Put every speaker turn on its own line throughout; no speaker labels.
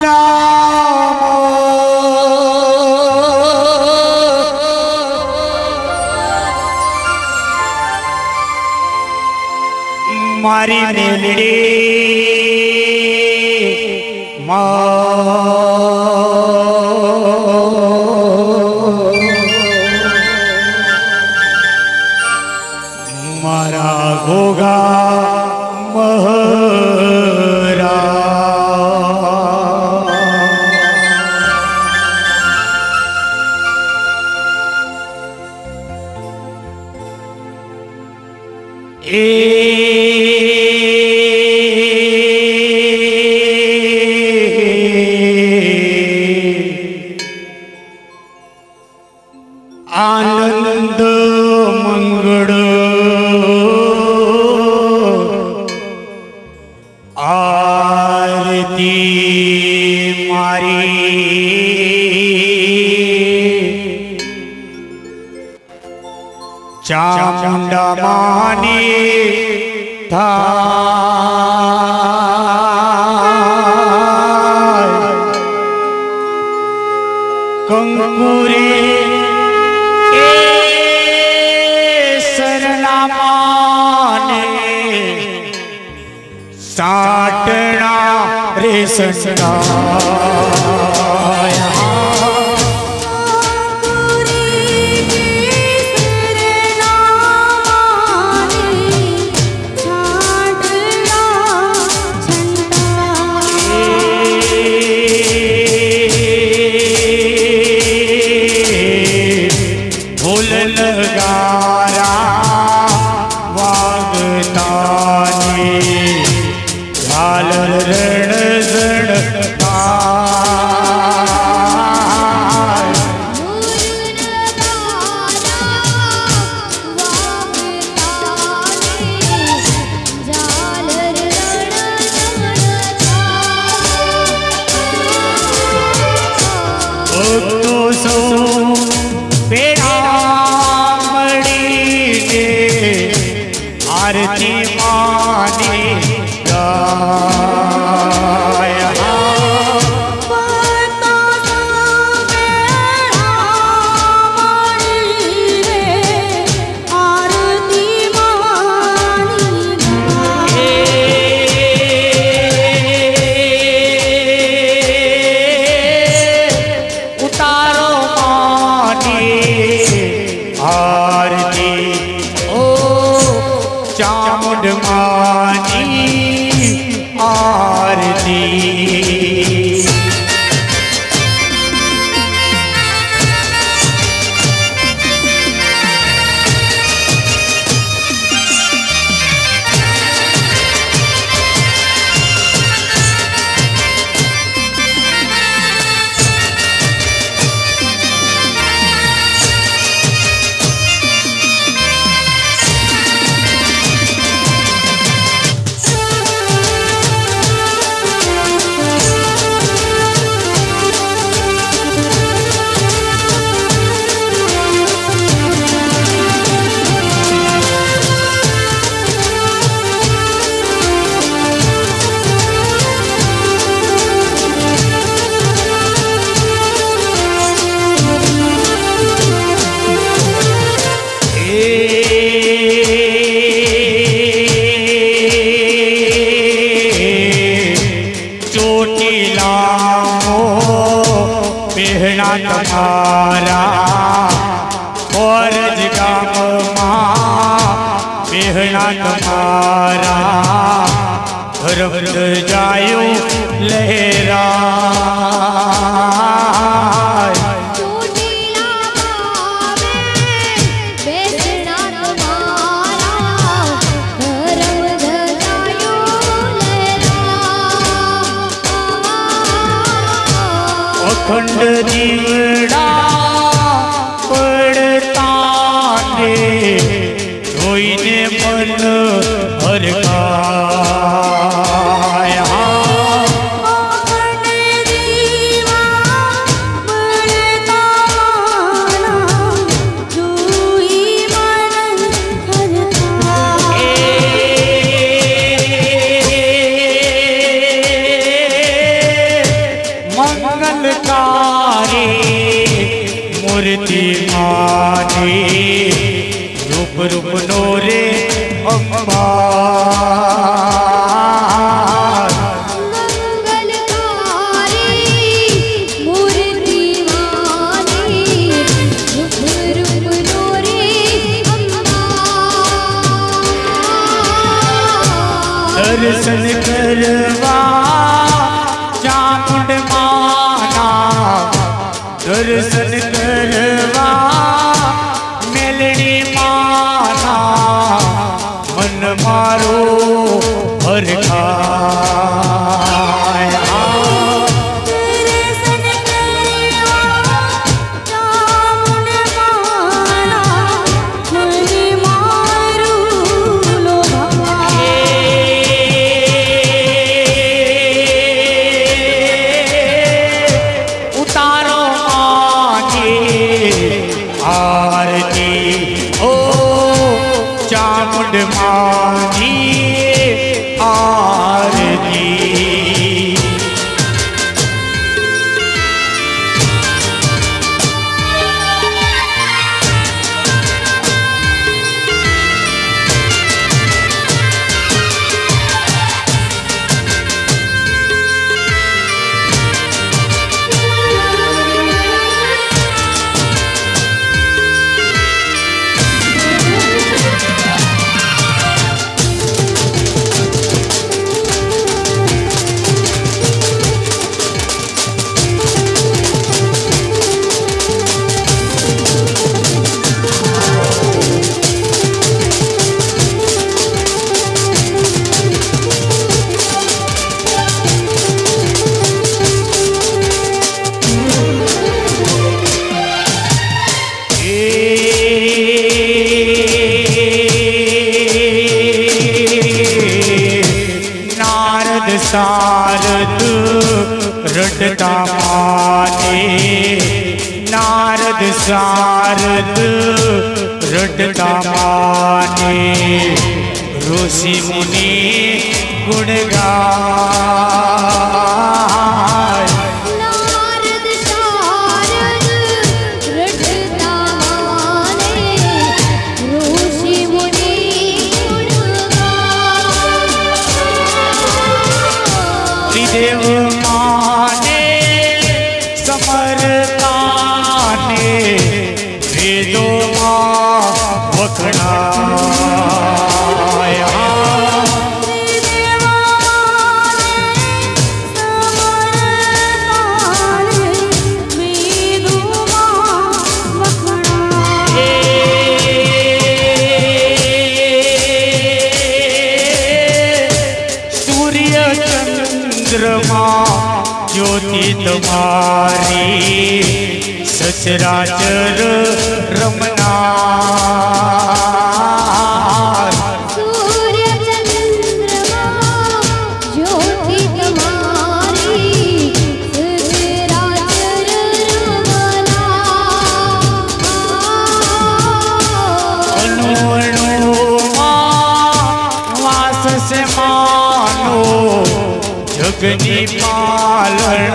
नाम मारी मेलड़ी मारा गोगा महरा आनंद मंगल आरती मारी चामुंडा मानी था कंकुरे साटना रे ससना भूल लगारा वागतानी झालर रण जण तो सो आरती मानी गाया आरती मानी उतारो मानी आरती चामुंड मानी आरती पहना तुम्हारा फौरज गाम पहना तुम्हारा रक्त जायो लहरा अखंड जीवड़ा पड़ता ने धोईने मन हर गाया अखंड जीवा पड़ता धोई मन हर अलंकारी मूर्ति माने रूप रूप नोरे अम्बा दर्शन करवा चामुंड माना दर्शन करवा मेलड़ी माना मन मारो हर खाया चामुंड मानी आरती सारद रटता माने नारद सारद रटता माने ऋषि मुनि गुण गाय
नारद सारद रटता माने ऋषि मुनि गुण गाय
त्रिदेव माने समरताने वेदों मां वखणाया चंद्रमा ज्योति तुम्हारी सचराचर रमना
सूर्य चंद्रमा ज्योति तुम्हारी सचराचर रमना
अणु अणु वास से मानो जगनी पालन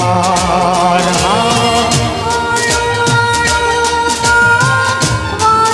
हार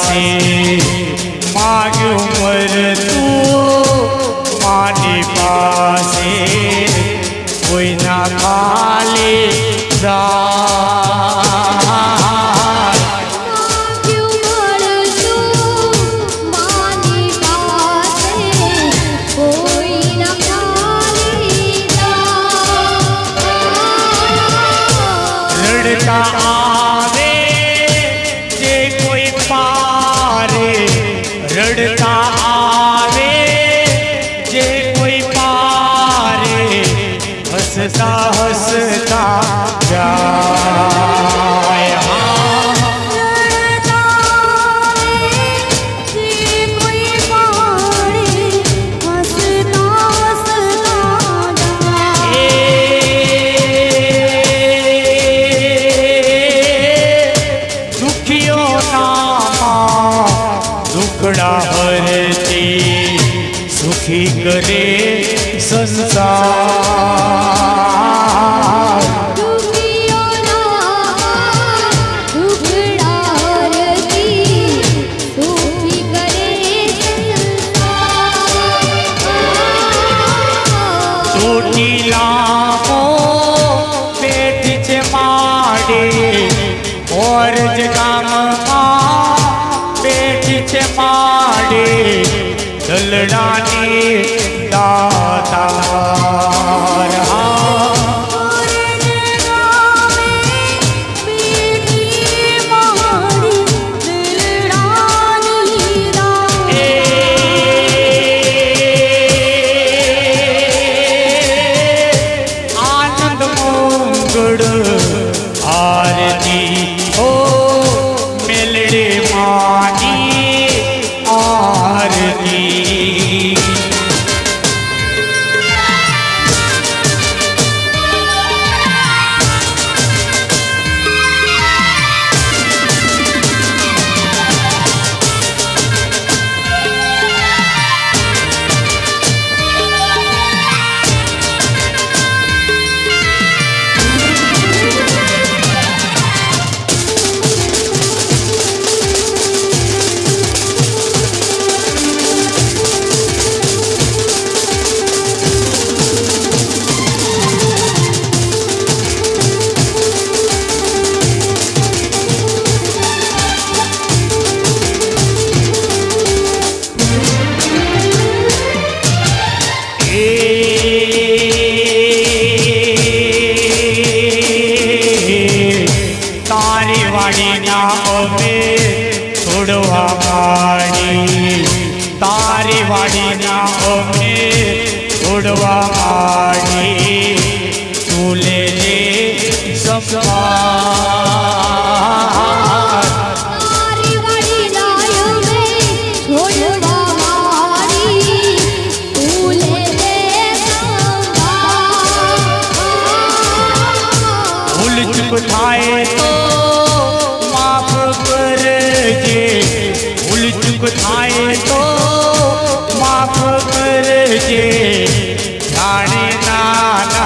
पासे माग्यो मर तू मानी पासे कोई ना खाली रड़ता आवे जे कोई पारे, रड़ता आवे जे कोई पारे, हंसता हंसता जाए। दुखड़ा हरती सुखी करे संसार,
दुखियों ना दुखड़ा हरती सुखी करे संसार।
टूटी लामो पेट च माडे और जगाम माड़े दलड़ानी दातार। आनंद मंगड़ आरती हो मेलड़े मानी आरती। तारी वाणी नाम में छोड़वा माड़ी, तारी वाणी नाम में छोड़वा माड़ी, तू ले ले संभाल।
तारी वाणी नाम में छोड़वा माड़ी, तू ले ले संभाल।
भूल चूक थाए तो माफ करजे, भूल चूक थाए तो माफ करजे, जाने नाना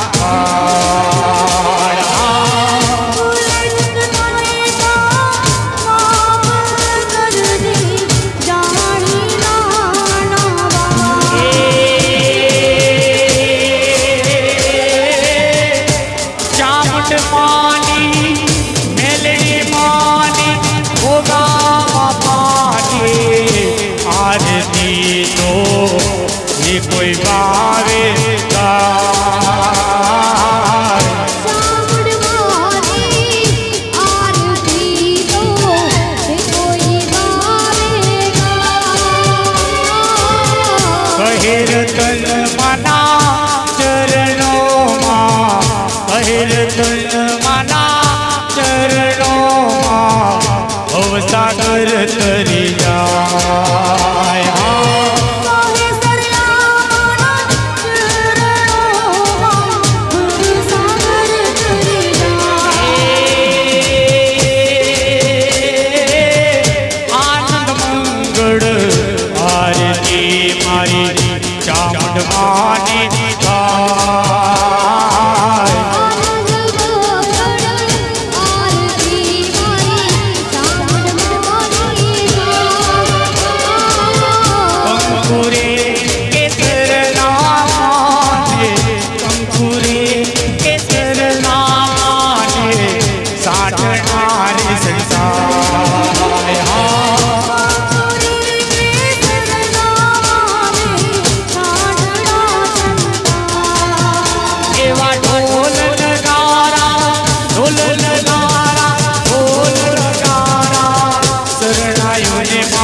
मानी मेलड़ी मानी होगा पानी आरती तो ये कोई बावे का कहिर तन मना चरणों मां, कहिर तन मना चरणों मां, भव सागर तरी जाए। आनंद मंगड़ आरती मारी चामुंड मानी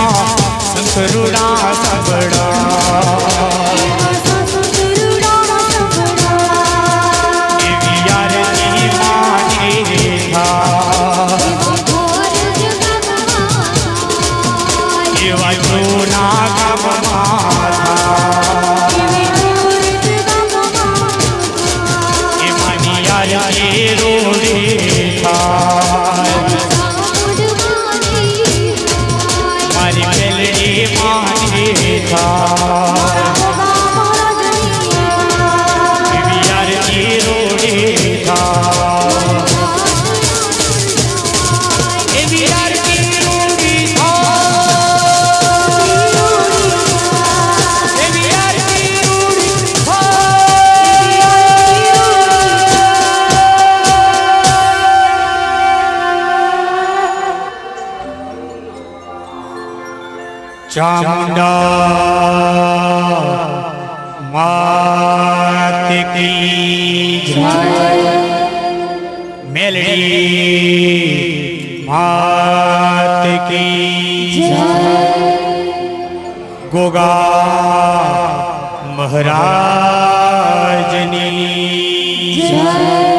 शंकरुड़ा सबड़ा चामुंडा मात की जय, मेलड़ी मात की जय, गोगा महाराजनी जय।